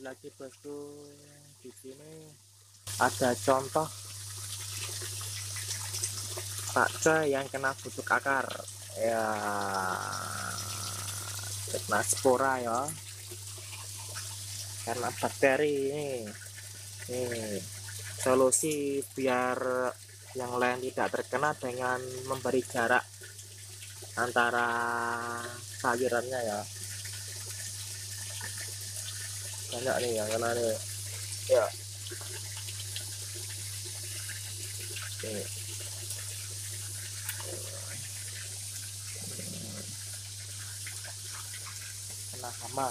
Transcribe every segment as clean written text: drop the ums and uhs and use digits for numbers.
lagi bosku. Di sini ada contoh pakcoy yang kena busuk akar ya, kena spora ya, karena bakteri ini solusi biar yang lain tidak terkena dengan memberi jarak antara sayurannya ya. Banyak nih yang kena nih ya, nih. Kena hama.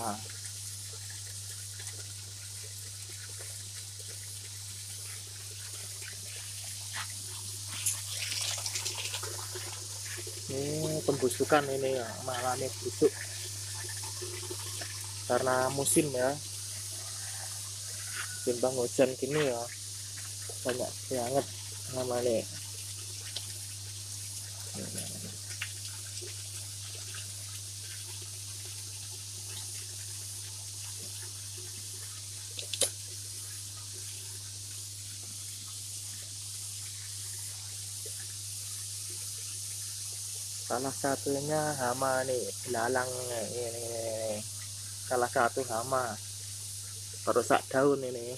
Ini pembusukan ini ya, malah nih busuk karena musim ya, timbang hujan gini ya, banyak banget nama nih. Salah satunya hama nih, belalang ini. Salah satu hama perusak daun ini.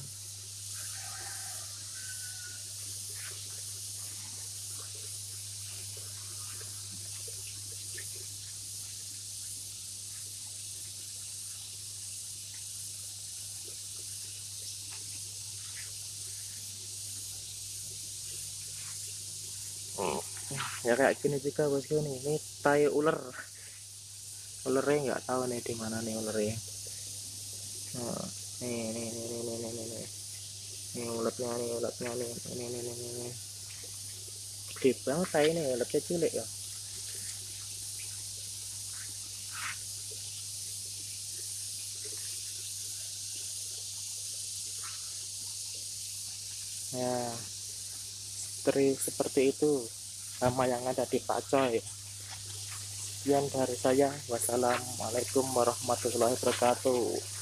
Ya kayak gini juga bosku nih, ini tai ular. Ulernya nggak tahu nih di mana nih ulernya. Nah, nih. Nih uletnya nih. Nih. Gede banget tai ini, uletnya cilik ya. Ya, seperti itu hama yang ada di pakcoy. Sekian dari saya. Wassalamualaikum warahmatullahi wabarakatuh.